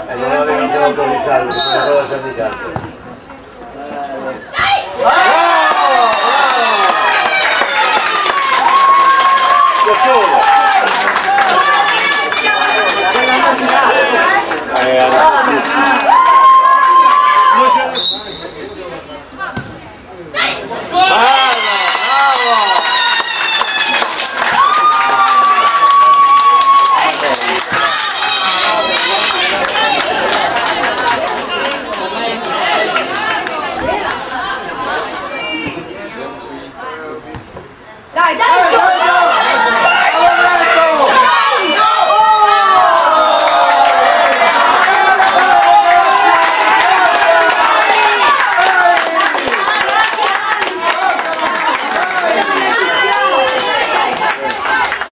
non l'avevo ancora autorizzato, perché sono una prova sanitaria. Solo!